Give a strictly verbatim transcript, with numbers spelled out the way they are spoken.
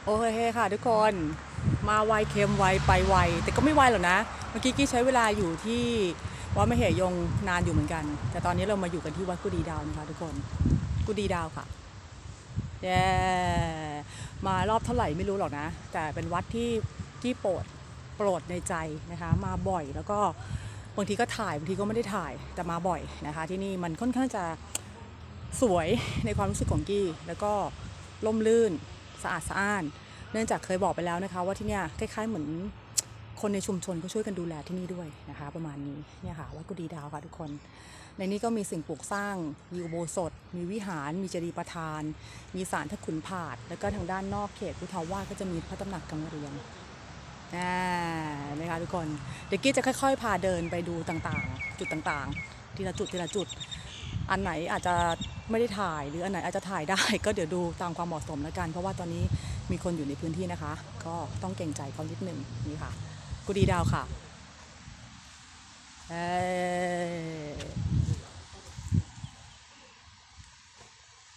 โอเคค่ะทุกคนมาไวเค็มไวไปไวแต่ก็ไม่ไวหรอกนะเมื่อกี้กี้ใช้เวลาอยู่ที่วัดมเหยงนานอยู่เหมือนกันแต่ตอนนี้เรามาอยู่กันที่วัดกุดีดาวนะคะทุกคนกุดีดาวค่ะแย่มารอบเท่าไหร่ไม่รู้หรอกนะแต่เป็นวัดที่ที่โปรดโปรดในใจนะคะมาบ่อยแล้วก็บางทีก็ถ่ายบางทีก็ไม่ได้ถ่ายแต่มาบ่อยนะคะที่นี่มันค่อนข้างจะสวยในความรู้สึกของกี้แล้วก็ร่มรื่นสะอาดสะอ้านเนื่องจากเคยบอกไปแล้วนะคะว่าที่เนี่ยคล้ายๆเหมือนคนในชุมชนก็ช่วยกันดูแลที่นี่ด้วยนะคะประมาณนี้เนี่ยค่ะวัดกุดีดาวค่ะทุกคนในนี้ก็มีสิ่งปลูกสร้างมีอุโบสถมีวิหารมีเจดีย์ประธานมีศาลทักขุนผาดแล้วก็ทางด้านนอกเขตพุทธาวาสก็จะมีพระตำหนักกำมะเรียงอ่านะคะทุกคนเดี๋ยวกี้จะค่อยๆพาเดินไปดูต่างๆจุดต่างๆทีละจุดทีละจุดอันไหนอาจจะไม่ได้ถ่ายหรืออันไหนอาจจะถ่ายได้ก็เดี๋ยวดูตามความเหมาะสมแล้วกันเพราะว่าตอนนี้มีคนอยู่ในพื้นที่นะคะก็ต้องเกรงใจเขานิดหนึ่งนี่ค่ะกุดีดาวค่ะเออ